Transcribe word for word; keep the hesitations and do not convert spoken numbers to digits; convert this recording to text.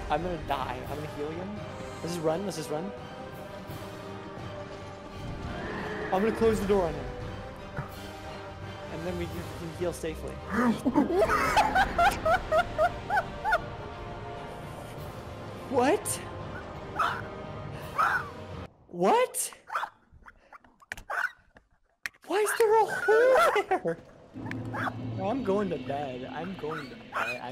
I'm gonna die. I'm gonna heal again. Let's just run. Let's just run. I'm gonna close the door on him. And then we can heal safely. What? What? Why is there a hole there? I'm going to bed. I'm going to bed.